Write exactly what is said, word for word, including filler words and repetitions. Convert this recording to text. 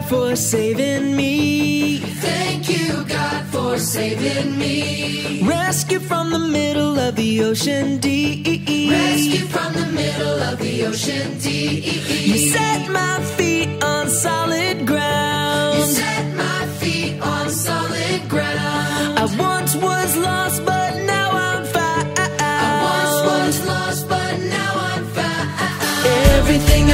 for saving me. Thank you, God, for saving me. Rescue from the middle of the ocean deep. Rescue from the middle of the ocean deep. You set my feet on solid ground. You set my feet on solid ground. I once was lost, but now I'm found. I once was lost, but now I'm found. Everything